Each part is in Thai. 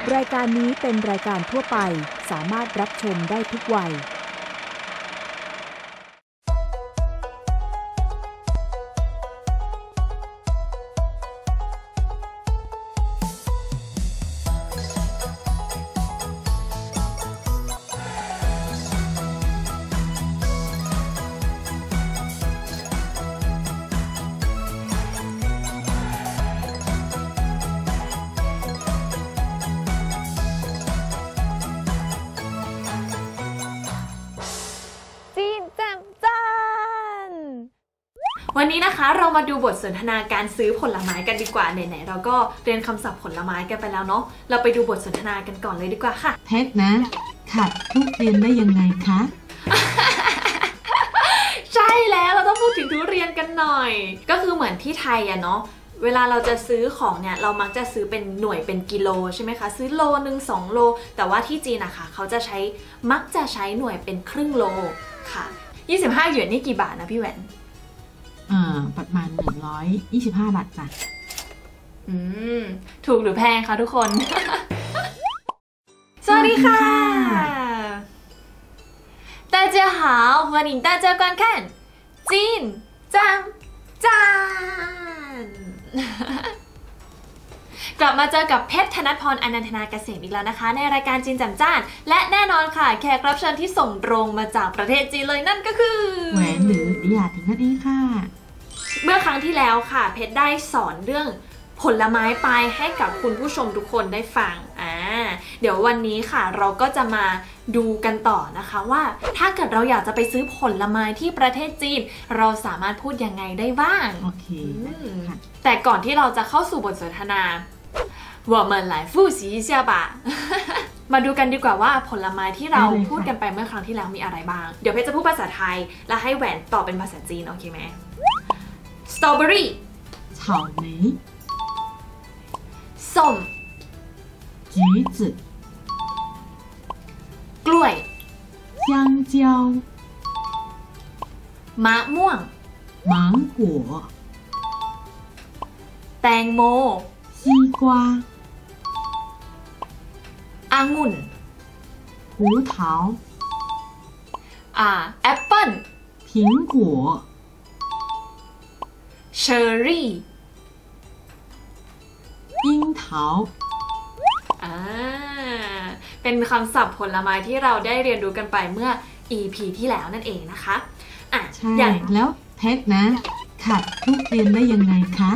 รายการนี้เป็นรายการทั่วไปสามารถรับชมได้ทุกวัยวันนี้นะคะเรามาดูบทสนทนาการซื้อผลไม้กันดีกว่าไหนๆเราก็เรียนคำศัพท์ผลไม้กันไปแล้วเนาะเราไปดูบทสนทนากันก่อนเลยดีกว่าค่ะเพชรนะขัดทุเรียนได้ยังไงคะใช่แล้วเราต้องพูดถึงทุเรียนกันหน่อยก็คือเหมือนที่ไทยอะเนาะเวลาเราจะซื้อของเนี่ยเรามักจะซื้อเป็นหน่วยเป็นกิโลใช่ไหมคะซื้อโลนึง2โลแต่ว่าที่จีนอะค่ะเขาจะมักจะใช้หน่วยเป็นครึ่งโลค่ะ25หยวนนี่กี่บาทนะพี่แหวนประมาณ125 บาทจ้ะถูกหรือแพงคะทุกคน สวัสดีค่ะ大家好欢迎大家观看จีนจำจานกลับมาเจอกับเพชรธนพรอนันทนาเกษมอีกแล้วนะคะในรายการจีนจำจ้านและแน่นอนค่ะแขกรับเชิญที่ส่งตรงมาจากประเทศจีนเลยนั่นก็คือแหวนหรือหยาดถึงนั่นเองค่ะเมื่อครั้งที่แล้วค่ะเพชรได้สอนเรื่องผลไม้ไปให้กับคุณผู้ชมทุกคนได้ฟังเดี๋ยววันนี้ค่ะเราก็จะมาดูกันต่อนะคะว่าถ้าเกิดเราอยากจะไปซื้อผลไม้ที่ประเทศจีนเราสามารถพูดยังไงได้บ้างโอเคแต่ก่อนที่เราจะเข้าสู่บทสนทนา我们来复习一下吧มาดูกันดีกว่าว่าผลไม้ที่เราพูดกันไปเมื่อครั้งที่แล้วมีอะไรบ้างเดี๋ยวเพชรจะพูดภาษาไทยแล้วให้แหวนตอบเป็นภาษาจีนโอเคไหมสตรอเบอรี่草莓ส้ม橘子กล้วย香蕉มะม่วง芒果แตงโม西瓜องุ่น葡萄แอปเปิ้ล苹果เชอร์รี่樱桃เป็นคำศัพท์ผลไม้ที่เราได้เรียนรู้กันไปเมื่อ EP ที่แล้วนั่นเองนะคะใช่แล้วเพชรนะขัดทุเรียนได้ยังไงคะ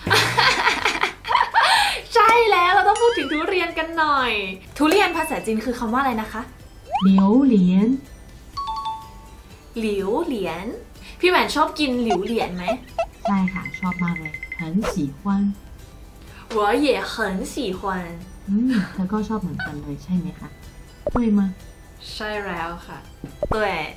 ใช่แล้วเราต้องพูดถึงทุเรียนกันหน่อยทุเรียนภาษาจีนคือคำว่าอะไรนะคะเหลียวเหรียญหลิวเหรียญพี่แหวนชอบกินหลิวเหรียญไหมใช่ค่ะชอบมากเลย很喜欢我也很喜欢เธอก็ชอบเหมือนกันเลยใช่ไหมคะ对吗ใช่แล้วค่ะ对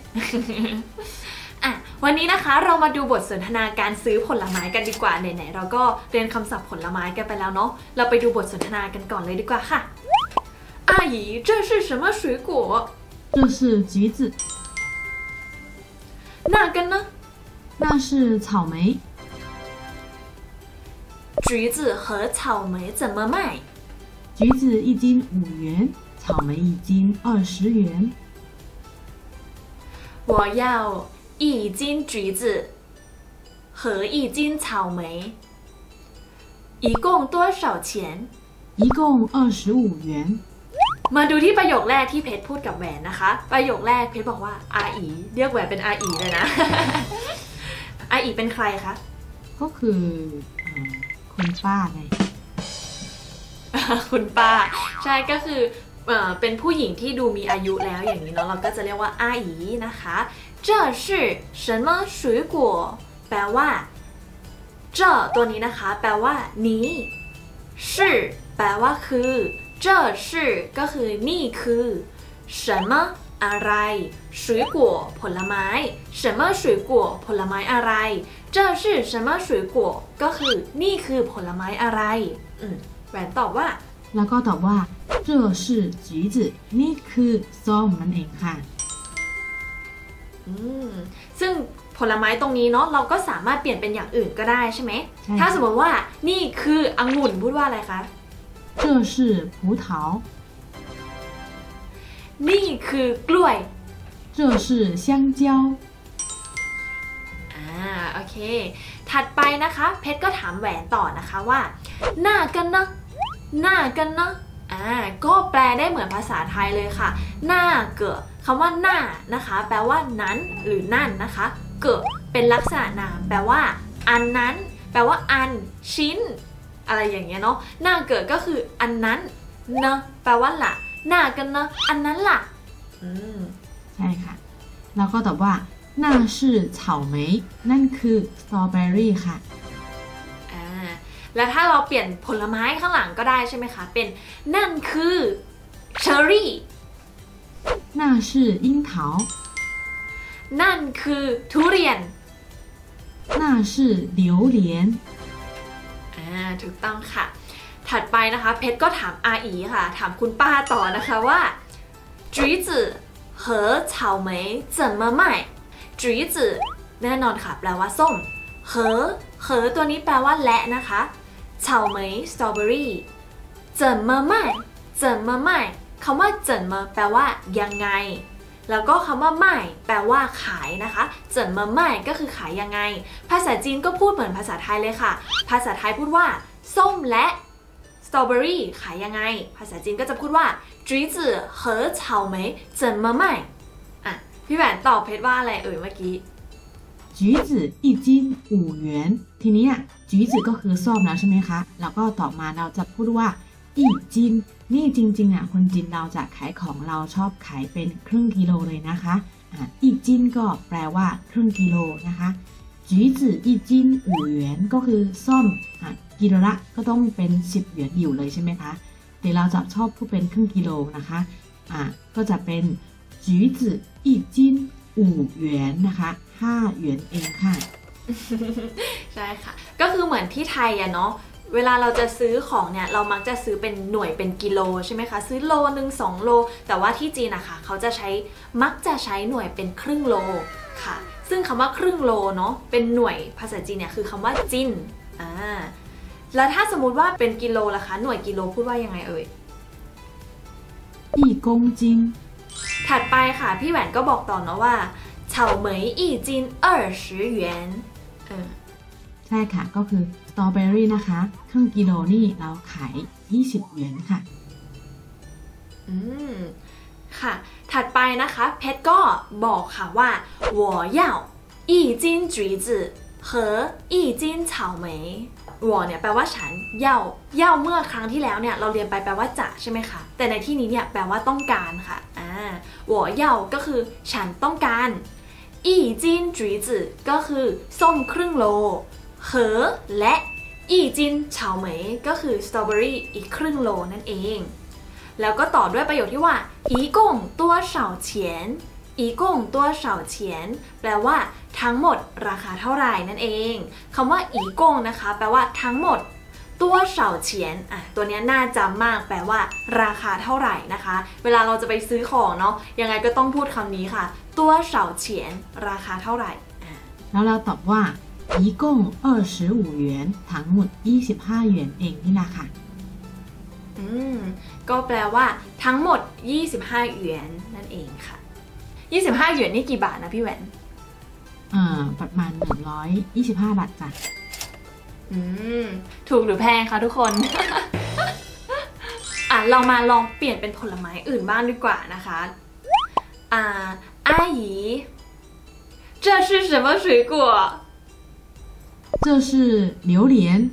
วันนี้นะคะเรามาดูบทสนทนาการซื้อผลไม้กันดีกว่าไหนๆเราก็เรียนคำศัพท์ผลไม้กันไปแล้วเนาะเราไปดูบทสนทนากันก่อนเลยดีกว่าค่ะ阿姨这是什么水果这是橘子那个呢那是草莓橘子和草莓怎么卖橘子一斤5元草莓一斤20元我要一斤橘子和一斤草莓一共多少钱一共25元มาดูที่ประโยคแรกที่เพชรพูดกับแหวนนะคะประโยคแรกเพชรบอกว่าอาอีเรียกแหวนเป็นอาอีเลยนะ อาอีเป็นใครคะก็คือคุณป้าไงคุณป้าใช่ก็คือเป็นผู้หญิงที่ดูมีอายุแล้วอย่างนี้เนาะเราก็จะเรียกว่าอาอีนะคะ这是什么水果แปลว่า这ตัวนี้นะคะแปลว่านี้是แปลว่าคือ这是ก็คือนี่คือ什么อะไร水果ผลไม้什么水果ผลไม้อะไร这是什么水果ก็คือนี่คือผลไม้อะไรแหวนตอบว่าแล้วก็ตอบว่า这是橘子นี่คือส้มนั่นเองค่ะซึ่งผลไม้ตรงนี้เนาะเราก็สามารถเปลี่ยนเป็นอย่างอื่นก็ได้ใช่ไหมถ้าสมมติว่านี่คือองุ่นพูดว่าอะไรคะ这是葡萄นี่คือกล้วย这是香蕉โอเคถัดไปนะคะเพชรก็ถามแหวนต่อนะคะว่าหน้ากันนะหน้ากันนะก็แปลได้เหมือนภาษาไทยเลยค่ะหน้าเกิดคำว่าหน้านะคะแปลว่านั้นหรือนั่นนะคะเกิดเป็นลักษณะนามแปลว่าอันนั้นแปลว่าอันชิ้นอะไรอย่างเงี้ยเนาะหน้าเกิดก็คืออันนั้นนะแปลว่าละหน้ากันนะอันนั้นล่ะใช่ค่ะแล้วก็ตอบว่าน่าชื่อเฉาเหมยนั่นคือสตรอเบอรี่ค่ะแล้วถ้าเราเปลี่ยนผลไม้ข้างหลังก็ได้ใช่ไหมคะเป็นนั่นคือเชอร์รี่น่าชื่อ樱桃นั่นคือทุเรียนน่าชื่อ榴莲ถูกต้องค่ะถัดไปนะคะเพชรก็ถามอาอีค่ะถามคุณป้าต่อนะคะว่า橘子和草莓怎么卖橘子แน่นอนค่ะแปลว่าส้มเหอตัวนี้แปลว่าและนะคะเฉาเหมยสตรอเบอรี่怎么卖怎么卖คำว่า怎么แปลว่ายังไงแล้วก็คำว่าไม่แปลว่าขายนะคะเจินมาไม่ก็คือขายยังไงภาษาจีนก็พูดเหมือนภาษาไทยเลยค่ะภาษาไทยพูดว่าส้มและสตรอเบอรี่ขายยังไงภาษาจีนก็จะพูดว่า橘子和草莓怎么卖พี่แหวนตอบเพชรว่าอะไรเมื่อกี้橘子一斤5元ทีนี้橘子ก็คือส้มแล้วใช่ไหมคะแล้วก็ต่อมาเราจะพูดว่าอีจินนี่จริงๆคนจีนเราจะขายของเราชอบขายเป็นครึ่งกิโลเลยนะคะอีจินก็แปลว่าครึ่งกิโลนะคะ橘子一斤5元ก็คือส้มกิโลละก็ต้องเป็น10เหรียญอยู่เลยใช่ไหมคะแต่เราจะชอบพูดเป็นครึ่งกิโลนะคะก็จะเป็น橘子一斤5元นะคะ5เหรียญเองค่ะใช่ค่ะก็คือเหมือนที่ไทยเนาะเวลาเราจะซื้อของเนี่ยเรามักจะซื้อเป็นหน่วยเป็นกิโลใช่ไหมคะซื้อโลนึง2โลแต่ว่าที่จีนนะคะเขาจะมักจะใช้หน่วยเป็นครึ่งโลค่ะซึ่งคำว่าครึ่งโลเนาะเป็นหน่วยภาษาจีนเนี่ยคือคำว่าจินแล้วถ้าสมมุติว่าเป็นกิโลล่ะคะหน่วยกิโลพูดว่ายังไงอีกงจินถัดไปค่ะพี่แหวนก็บอกต่อเนาะว่าเฉาเหมยอีจิน20เหรียญใช่ค่ะก็คือสตรอเบอรี่นะคะครึ่งกิโลนี่เราขาย20เหรียญค่ะค่ะถัดไปนะคะเพชรก็บอกค่ะว่า我要一斤橘子和一斤草莓我เนี่ยแปลว่าฉันเย่าเมื่อครั้งที่แล้วเนี่ยเราเรียนไปแปลว่าจะใช่ไหมคะแต่ในที่นี้เนี่ยแปลว่าต้องการค่ะ我要ก็คือฉันต้องการ一斤橘子ก็คือส้มครึ่งโลเหอและอีจินเฉาเหมยก็คือสตรอเบอรี่อีกครึ่งโลนั่นเองแล้วก็ต่อด้วยประโยคที่ว่าอีกงตัวเฉาเฉียนอีกงตัวเฉาเฉียนแปลว่าทั้งหมดราคาเท่าไหร่นั่นเองคำว่าอีกงนะคะแปลว่าทั้งหมดตัวเฉาเฉียนตัวนี้น่าจำมากแปลว่าราคาเท่าไหร่นะคะเวลาเราจะไปซื้อของเนาะยังไงก็ต้องพูดคำนี้ค่ะตัวเฉาเฉียนราคาเท่าไหร่แล้วเราตอบว่า一共25元ทั้งหมด25เหรียญเองนี่แหละค่ะก็แปลว่าทั้งหมด25เหรียญนั่นเองค่ะ25เหรียญนี่กี่บาทนะพี่แหวนประมาณ125บาทจ้ะถูกหรือแพงคะทุกคน เรามาลองเปลี่ยนเป็นผลไม้อื่นบ้างดีกว่านะคะ阿姨这是什么水果这是榴莲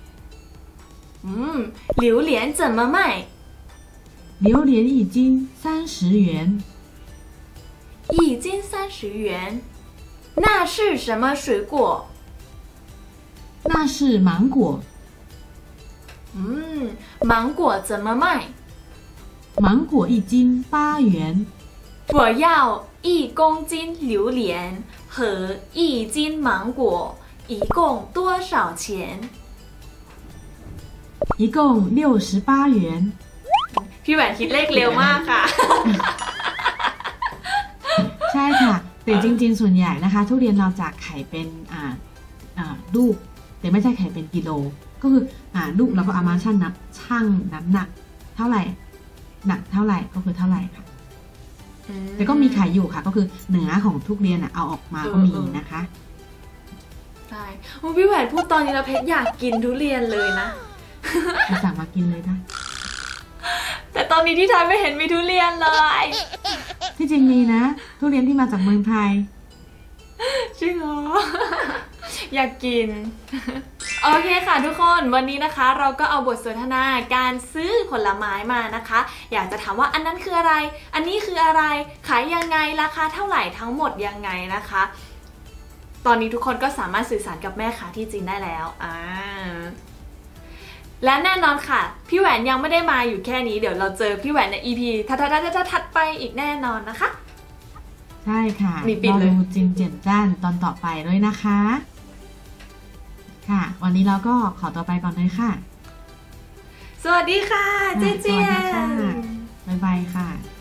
榴莲怎么卖榴莲一斤30元一斤30元那是什么水果那是芒果芒果怎么卖芒果一斤8元我要1公斤榴莲和1斤芒果一共多少钱一共68元พี่แหวนคิดเลขเร็วมากค่ะใช่ค่ะแต่จริงๆส่วนใหญ่นะคะทุเรียนเราจะขายเป็นลูกแต่ไม่ใช่ขายเป็นกิโลก็คือลูกเราก็เอามาชั่งน้ำหนักเท่าไหร่หนักเท่าไหร่ก็คือเท่าไหร่ค่ะแต่ก็มีขายอยู่ค่ะก็คือเนื้อของทุเรียนเอาออกมาก็มีนะคะใช่พี่แหวนพูดตอนนี้แล้วเพชรอยากกินทุเรียนเลยนะไปสั่งมากินเลยนะแต่ตอนนี้ที่ไทยไม่เห็นมีทุเรียนเลยที่จริงมีนะทุเรียนที่มาจากเมืองไทยจริงเหรออยากกินโอเคค่ะทุกคนวันนี้นะคะเราก็เอาบทสนทนาการซื้อผลไม้มานะคะอยากจะถามว่าอันนั้นคืออะไรอันนี้คืออะไรขายยังไงราคาเท่าไหร่ทั้งหมดยังไงนะคะตอนนี้ทุกคนก็สามารถสื่อสารกับแม่ค้าที่จีนได้แล้วและแน่นอนค่ะพี่แหวนยังไม่ได้มาอยู่แค่นี้เดี๋ยวเราเจอพี่แหวนใน EP ถัดไปอีกแน่นอนนะคะใช่ค่ะรอดูจินเจียนจ้านตอนต่อไปด้วยนะคะค่ะวันนี้เราก็ขอตัวไปก่อนเลยค่ะสวัสดีค่ะเจเจียนบ๊ายบายค่ะ